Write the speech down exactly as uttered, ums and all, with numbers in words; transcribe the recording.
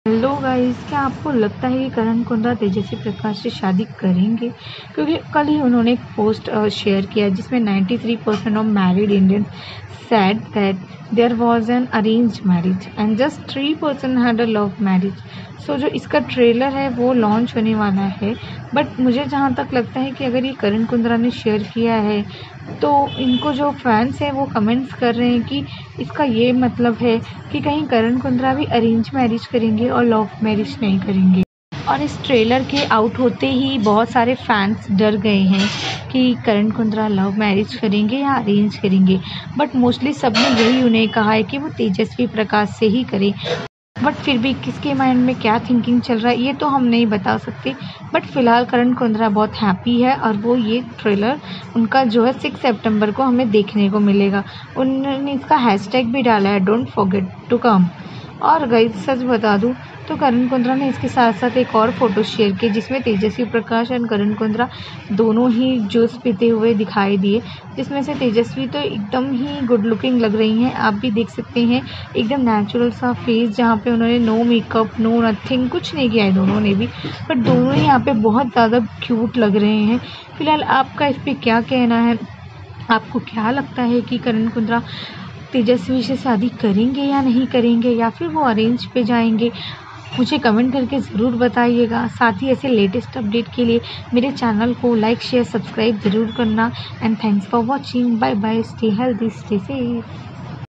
Hello guys, क्या आपको लगता है कि करण कुंद्रा तेजस्वी प्रकाश से शादी करेंगे? क्योंकि कल ही उन्होंने एक पोस्ट शेयर किया जिसमें तिरानवे percent of married Indian said that there was an arranged marriage and just three percent had a love marriage. So so, जो इसका ट्रेलर है वो लॉन्च होने वाला है, बट मुझे जहाँ तक लगता है कि अगर ये करण कुंद्रा ने शेयर किया है तो इनको जो फैंस हैं वो कमेंट्स कर रहे हैं कि इसका ये मतलब है कि कहीं करण कुंद्रा भी अरेंज मैरिज करेंगे और लव मैरिज नहीं करेंगे। और इस ट्रेलर के आउट होते ही बहुत सारे फैंस डर गए हैं कि करण कुंद्रा लव मैरिज करेंगे या अरेंज करेंगे, बट मोस्टली सबने यही उन्हें कहा है कि वो तेजस्वी प्रकाश से ही करें। बट फिर भी किसके माइंड में क्या थिंकिंग चल रहा है ये तो हम नहीं बता सकते। बट फिलहाल करण कुंद्रा बहुत हैप्पी है और वो ये ट्रेलर उनका जो है सिक्स सितंबर को हमें देखने को मिलेगा। उन्होंने इसका हैशटैग भी डाला है, डोंट फॉरगेट टू कम। और गाइस सच बता दूं तो करण कुंद्रा ने इसके साथ साथ एक और फोटो शेयर की जिसमें तेजस्वी प्रकाश और करण कुंद्रा दोनों ही जूस पीते हुए दिखाई दिए, जिसमें से तेजस्वी तो एकदम ही गुड लुकिंग लग रही हैं। आप भी देख सकते हैं एकदम नेचुरल सा फेस, जहाँ पे उन्होंने नो मेकअप नो नथिंग कुछ नहीं किया है दोनों ने भी, बट दोनों ही यहाँ पे बहुत ज़्यादा क्यूट लग रहे हैं। फिलहाल आपका इस पर क्या कहना है? आपको क्या लगता है कि करण कुंद्रा तेजस्वी से शादी करेंगे या नहीं करेंगे, या फिर वो अरेंज पे जाएंगे? मुझे कमेंट करके ज़रूर बताइएगा। साथ ही ऐसे लेटेस्ट अपडेट के लिए मेरे चैनल को लाइक शेयर सब्सक्राइब ज़रूर करना। And thanks for watching. Bye bye, stay healthy, stay safe.